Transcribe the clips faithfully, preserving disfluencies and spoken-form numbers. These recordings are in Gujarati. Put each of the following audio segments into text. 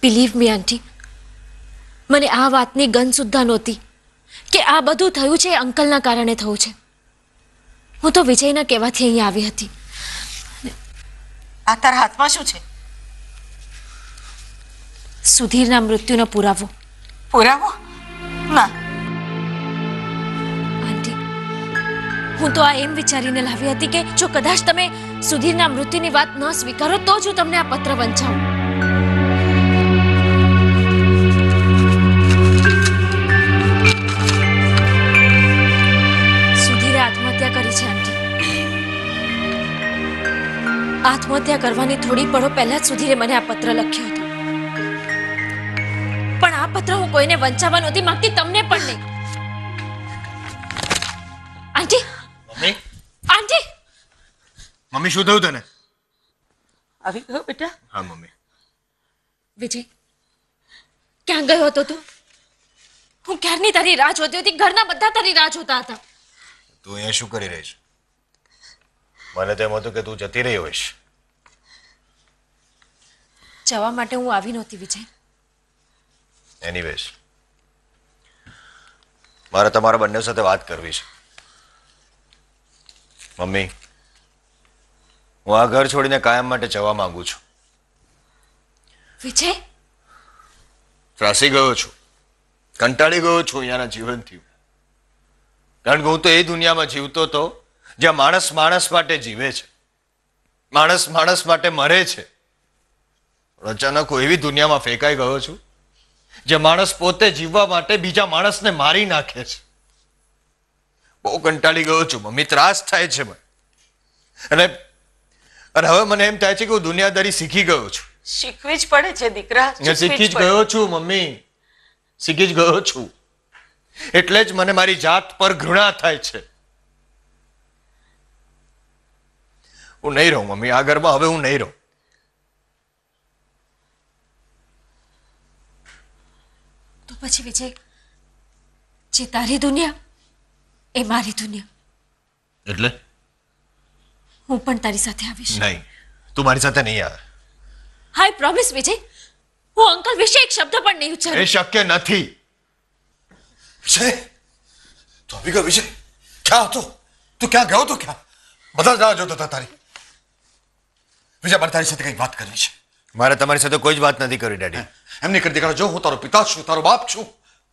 બિલીવ મી આંટી, મને આ વાતની ગંધ સુદ્ધા નહોતી કે આ બધું થયું છે એ અંકલના કારણે થયું છે. હું તો વિજયના કહેવાથી અહીંયા આવી હતી. આ તારા હાથમાં શું છે? સુધીરના મૃત્યુનો પુરાવો. પુરાવો? ના આંટી, હું તો આ એમ વિચારીને લાવી હતી કે જો કદાચ તમે સુધીરના મૃત્યુની વાત ન સ્વીકારો તો જ હું તમને આ પત્ર વંચાવું. સુધીરે આત્મહત્યા કરી છે આંટી. આત્મહત્યા કરવાની થોડી પળો પહેલા જ સુધીરે મને આ પત્ર લખ્યો હતો. પણ આ પત્ર હું કોઈને વંચાવવા નહોતી માંગતી, તમને પણ નહીં. આંટી, મમ્મી, આંટી, મમ્મી શું થયું તને? આવી ગયો બેટા? હા મમ્મી. વિજય, ક્યાં ગયો હતો તું? હું ક્યારની તારી રાહ જોતી હતી. ઘરના બધા તારી રાહ જોતા હતા. તું અહીંયા શું કરી રહી છે? મને તેમ હતું કે તું જતી રહી હોઈશ. જવા માટે હું આવી નહોતી વિજય. એનીવેઝ, મારે તમારા બંને સાથે વાત કરવી છે. મમ્મી, હું આ ઘર છોડીને કાયમ માટે જવા માંગુ છું. વિજય, ત્રાસી ગયો છું, કંટાળી ગયો છું અહીંયાના જીવનથી. કારણ કે હું તો એ દુનિયામાં જીવતો હતો જ્યાં માણસ માણસ માટે જીવે છે, માણસ માણસ માટે મરે છે. અચાનક હું એવી દુનિયામાં ફેંકાઈ ગયો છું જે માણસ પોતે જીવવા માટે બીજા માણસને મારી નાખે છે. બહુ કંટાળી ગયો છું મમ્મી, ત્રાસ થાય છે મને. અને અને હવે મને એમ થાય છે કે હું દુનિયાદારી શીખી ગયો છું. શીખવી જ પડે છે દીકરા. શીખી જ ગયો છું મમ્મી, શીખી જ ગયો છું. એટલે જ મને મારી જાત પર ઘૃણા થાય છે. હું નહીં રહું મમ્મી આ ઘરમાં. હવે હું નહીં રહું. તો પછી વિજય, જે તારી દુનિયા એ મારી દુનિયા. એટલે હું પણ તારી સાથે આવીશ. નહીં, તું મારી સાથે નહીં આવે. આઈ પ્રોમિસ વિજય, હું અંકલ વિશે એક શબ્દ પણ નહીં ઉચ્ચારું. એ શક્ય નથી. વિજય, તું આવી ગયો વિજય? ક્યાં હતો તું? ક્યાં ગયો તો? ક્યાં? બધા રાહ જોતા હતા તારી. વિજય, મારે તારી સાથે કંઈક વાત કરવી છે. મારે તમારી સાથે કોઈ જ વાત નથી કરી ડેડી. એમ નહીં કરી દીકરા. જો હું તારો પિતા છું, તારો બાપ છું.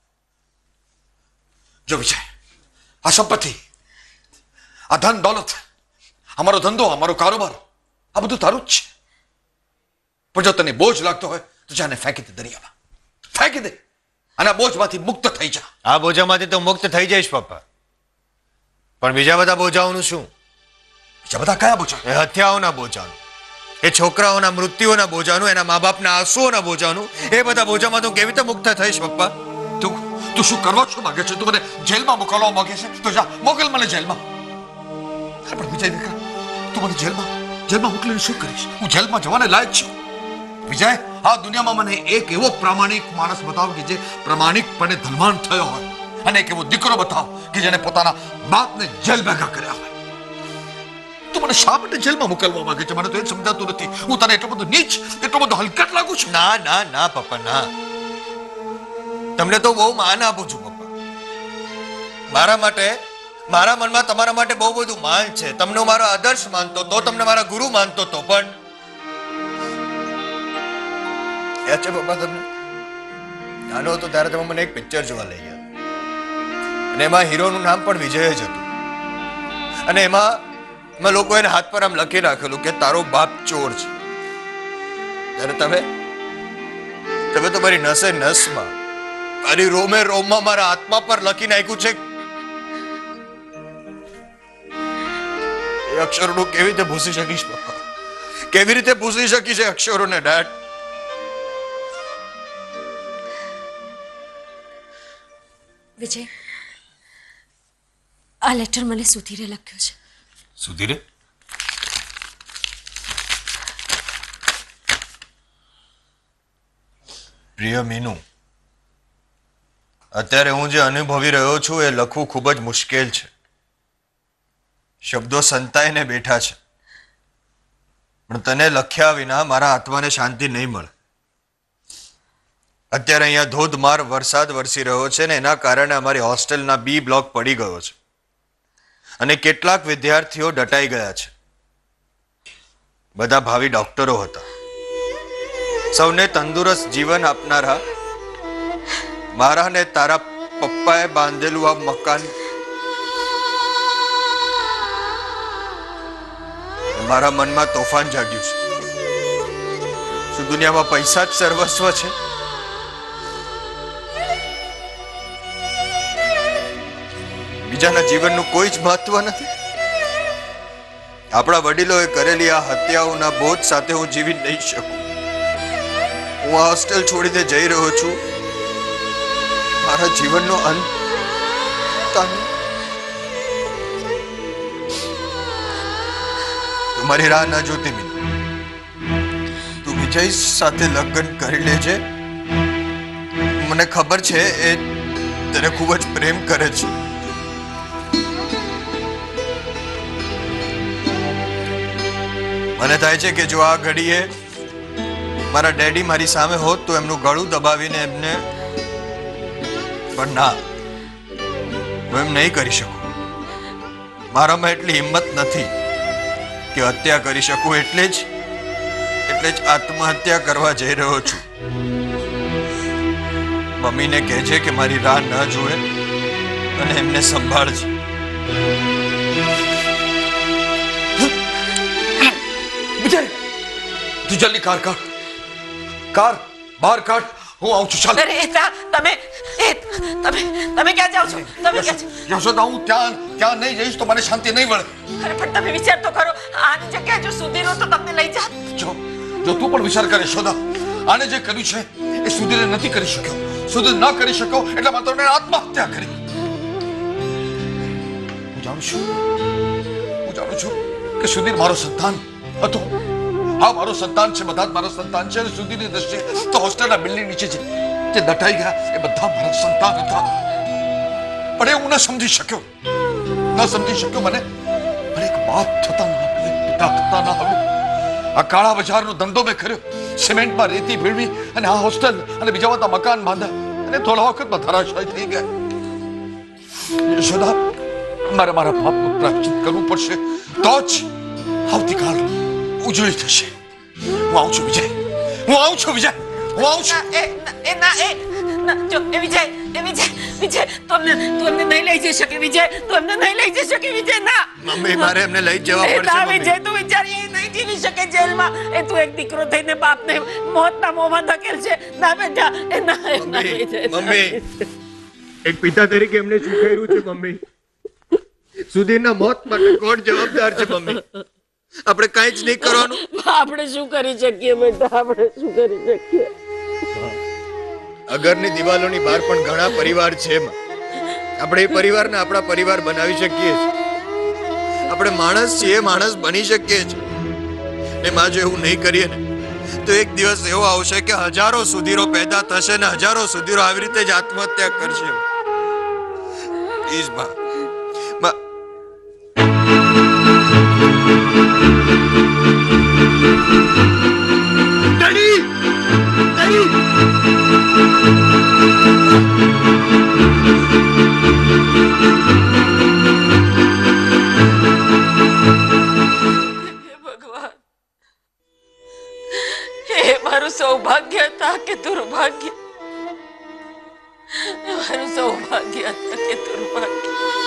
જો વિજય, આ સંપત્તિ, આ ધન દોલત, અમારો ધંધો, અમારો કારોબાર, આ બધું તારું જ છે. પણ જો તને બોજ લાગતો હોય તો જાને ફેંકી દે દરિયામાં. ફેંકી દે અને આ બોજમાંથી મુક્ત થઈ જા. આ બોજામાંથી તો મુક્ત થઈ જઈશ પપ્પા, પણ બીજા બધા બોજાઓનું શું? બીજા બધા કયા બોજા? એ હત્યાઓના બોજાનું, એ છોકરાઓના મૃત્યુઓના બોજાનું, એના મા બાપના આંસુઓના બોજાનું, એ બધા બોજામાં તું કેવી રીતે મુક્ત થઈશ પપ્પા? તું તું શું કરવા શું માંગે છે? તું મને જેલમાં મોકલવા માંગે છે? તો જા, મોકલ મને જેલમાં. પણ વિજય દીકરા, તું મને જેલમાં જેલમાં મોકલીને શું કરીશ? હું જેલમાં જવાને લાયક છું? વિજય, આ દુનિયામાં મને એક એવો પ્રામાણિક માણસ બતાવ કે જે પ્રામાણિકપણે ધનવાન થયો હોય, અને એક એવો દીકરો બતાવ કે જેને પોતાના બાપને જેલ ભેગા કર્યા હોય. તું મને શા માટે જેલમાં મોકલવા માંગે છે? મને તો એ સમજાતું નથી. હું તને એટલો બધો નીચ, એટલો બધો હલકટ લાગુ છું? ના ના ના પપ્પા, ના. તમને તો બહુ માન આપું છું પપ્પા. મારા માટે, મારા મનમાં તમારા માટે બહુ બધું માન છે. તમને મારો આદર્શ માનતો તો, તમને મારા ગુરુ માનતો તો, પણ યાદ છે પપ્પા તમને? નાનો હતો ત્યારે તમે મને એક પિક્ચર જોવા લઈ ગયા અને એમાં હીરોનું નામ પણ વિજય જ હતું. અને એમાં મેં લોકો એને હાથ પર આમ લખી રાખેલું કે તારો બાપ ચોર છે. ત્યારે તમે તમે તો મારી નસે નસમાં, મારી રોમે રોમમાં, મારા આત્મા પર લખી નાખ્યું છે. એ અક્ષરોનું કેવી રીતે ભૂસી શકીશ પપ્પા? કેવી રીતે ભૂસી શકીશ એ અક્ષરોને ડેડ? વિજય, આ લેટર મને સુધીરે લખ્યો છે. સુધીરે? પ્રિય મીનુ, અત્યારે હું જે અનુભવી રહ્યો છું એ લખવું ખૂબ જ મુશ્કેલ છે. શબ્દો સંતાઈને બેઠા છે, પણ તને લખ્યા વિના મારા આત્માને શાંતિ નહીં મળે. અત્યારે અહીંયા ધોધમાર વરસાદ વરસી રહ્યો છે ને એના કારણે અમારી હોસ્ટેલના બી બ્લોક પડી ગયો છે અને કેટલાક વિદ્યાર્થીઓ દટાઈ ગયા છે. બધા ભાવિ ડોક્ટરો હતા. સૌને તંદુરસ્ત જીવન આપનારા મારા ને તારા પપ્પાએ બાંધેલું આ મકાન મારા મનમાં તોફાન જાગ્યું છે. શું દુનિયામાં પૈસા જ સર્વસ્વ છે? બીજાના જીવનનું કોઈ જ મહત્વ નથી. આપણા વડીલોએ કરેલી આ હત્યાઓના બોજ સાથે હું જીવી નહીં શકું. હું આ હોસ્ટેલ છોડીને જઈ રહ્યો છું. મારા જીવનનો અંત મારી રાહ ન જોતી મીનુ. તું વિજય સાથે લગ્ન કરી લેજે. મને ખબર છે એ તને ખૂબ જ પ્રેમ કરે છે. મને થાય છે કે જો આ ઘડીએ મારા ડેડી મારી સામે હોત તો એમનું ગળું દબાવીને એમને, પણ ના, હું એમ નહીં કરી શકું. મારામાં એટલી હિંમત નથી કે હત્યા કરી શકું. એટલે જ એટલે જ આત્મહત્યા કરવા જઈ રહ્યો છું. મમ્મીને કહેજે કે મારી રાહ ન જુએ અને એમને સંભાળજે. વિજય, તું જલ્દી કાર કાઢ. કાર બહાર કાઢ. હું આવું છું. ચાલ. અરે ના, તમે એ તમે તમે ક્યાં જાઓ છો? તમે ક્યાં છો? યશોદા, હું ત્યાં ત્યાં નહીં જઈશ તો મને શાંતિ નહીં મળે. અરે પણ તમે વિચાર તો કરો, આની જગ્યાએ જો સુધીરો તો તમને લઈ જાત. જો જો તું પણ વિચાર કરે યશોદા, આને જે કર્યું છે એ સુધીરે નથી કરી શક્યો. સુધીર ન કરી શક્યો એટલે માત્ર મેં આત્મહત્યા કરી. હું જાણું છું હું જાણું છું કે સુધીર મારો સંતાન હતો. હા, મારો સંતાન છે. બધા જ મારો સંતાન છે. અને સુધીરની દ્રષ્ટિએ તો હોસ્ટેલના બિલ્ડિંગ નીચે જે જે દટાઈ ગયા એ બધા મારા સંતાન હતા. પણ એ હું ન સમજી શક્યો ન સમજી શક્યો મને મને એક બાપ થતા ના આવ્યું, એક પિતા થતા ના આવ્યું. આ કાળા બજારનો ધંધો મેં કર્યો. સિમેન્ટમાં રેતી ભેળવી અને આ હોસ્ટેલ અને બીજા બધા મકાન બાંધ્યા અને થોડા વખતમાં ધરાશાયી થઈ ગયા. યશોદા, મારે મારા પાપનું પ્રાયશ્ચિત કરવું પડશે તો જ આવતીકાલ ઉજળી થશે. હું આવું છું વિજય. હું આવું છું વિજય. હું આવું છું. એ એ ના એ જો એ વિજય એ વિજય વિજય તો અમને તો અમને નહીં લઈ જઈ શકે. વિજય તો અમને નહીં લઈ જઈ શકે. વિજય ના. મમ્મી, મારે એમને લઈ જવા એ પડશે. ના વિજય, તું વિચાર, એ નહીં જીવી શકે જેલમાં. એ તું એક દીકરો થઈને બાપને મોતના મોંમાં ધકેલ છે. ના બેટા, એ ના એ ના વિજય. મમ્મી, એક પિતા તરીકે એમને શું કર્યું છે મમ્મી? સુધીરના મોત માટે કોણ જવાબદાર છે મમ્મી? આપણે કાંઈ જ નહીં કરવાનું. આપણે શું કરી શકીએ બેટા? આપણે શું કરી શકીએ? અગરની દિવાલોની બહાર પણ ઘણા પરિવાર છે. આપણે એ પરિવારને આપણા પરિવાર બનાવી શકીએ છીએ. આપણે માણસ છીએ, માણસ બની શકીએ છીએ. એમાં જો એવું નહીં કરીએ ને તો એક દિવસ એવો આવશે કે હજારો સુધીરો પેદા થશે ને હજારો સુધીરો આવી રીતે જ આત્મહત્યા કરશે. પ્લીઝ બા. Daddy, daddy. ભગવાન, એ મારું સૌભાગ્ય હતા કે દુર્ભાગ્ય? મારું સૌભાગ્ય હતા કે દુર્ભાગ્ય?